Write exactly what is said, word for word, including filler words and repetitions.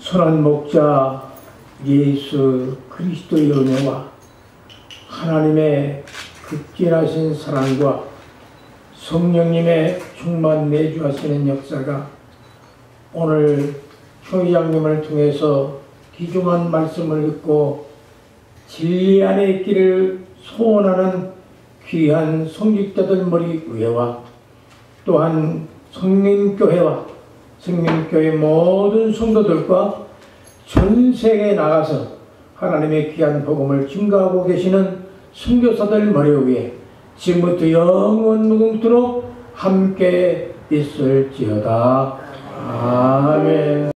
선한 목자 예수 그리스도의 은혜와 하나님의 극진하신 사랑과 성령님의 충만 내주하시는 역사가 오늘 총회장님을 통해서 귀중한 말씀을 듣고 진리 안에 있기를 소원하는 귀한 성직자들 머리 위에와 또한 성림교회와 성림교회 모든 성도들과 전 세계에 나가서 하나님의 귀한 복음을 증거하고 계시는 선교사들 머리 위에 지금부터 영원 무궁토록 함께 있을지어다. 아멘.